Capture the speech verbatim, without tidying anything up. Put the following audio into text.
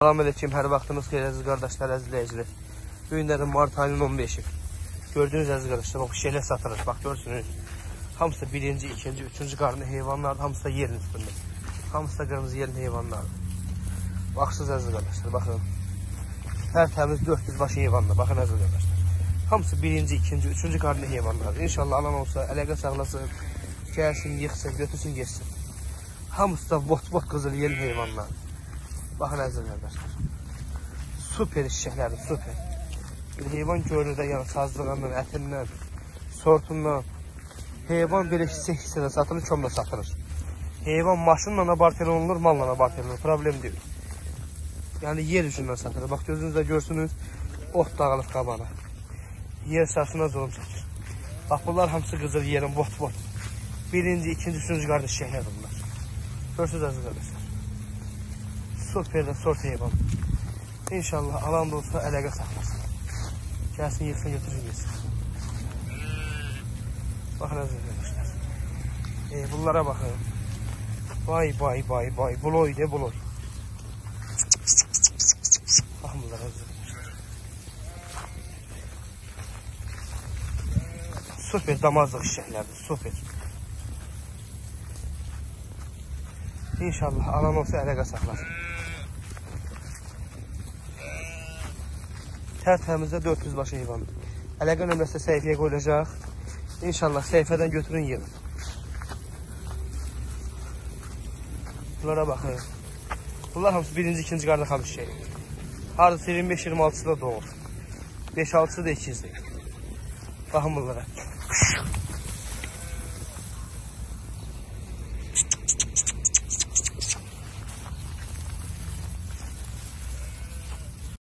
Salam aleyküm, hər vaxtınız xeyir əziz qardaşlar, əzizləyicilər. Bu günlərin mart ayının on beşi. Gördüyünüz əziz qardaşlar, bax şeylər satılır. Bax görürsünüz. Hamısı birinci, ikinci, üçüncü qarnı heyvanlardır. Hamısı da yerin üstündə. Hamısı da qırmızı yerin heyvanlardır. Baxsınız əziz qardaşlar, baxın. Hər təmiz dörd yüz başı heyvanlar. Baxın əziz qardaşlar. Hamısı birinci, ikinci, üçüncü qarnı heyvanlardır. İnşallah alan olsa, əlaqə sağlasın, gəlsin, yıxsın, götürsün, geçsin. Hamısı da bot-bot qızıl yerin heyvanlardır. Baxın əziz qardaşlar. Super şişəklərdir, super. Bir heyvan görür də, yəni sazlığından, ətindən, sortundan. Heyvan belə hissə-hissədə satılır, kömlə satılır. Heyvan maşınla abartel olunur, malla abartel olunur, problem deyil. Yəni yer üçündən satılır. Bax gözünüzdə görsünüz, ot dağılıb qabana. Yer sasına zulum çəkir. Bax bunlar hamısı qızıl yerin, bot-bot. Birinci, ikinci, üçüncü qardaş şişəklər bunlar. Görsünüz əziz qardaşlar. Super de sort heyvan. İnşallah alan da olsa əlaqə saxlasın. Gəlsin, yıxsın, götürsün, yesin. Baxın əziz arkadaşlar. E, bunlara baxın. Vay vay vay vay. Buloy de buloy. Baxın bunlara əziz arkadaşlar. Super damazlıq şişəklərdir. Super. İnşallah alan olsa əlaqə saxlasın. Tərtəmizdə dörd yüz başı heyvandır. Əlaqə nömrəsi səhifəyə qoyulacaq. İnşallah səhifədən götürün yerin. Bunlara baxın. Bunlar hamısı birinci, ikinci qarda xalq şey. Hardasa iyirmi beş iyirmi altısı da doğur. beş altısı da ikizdir. Baxın bunlara.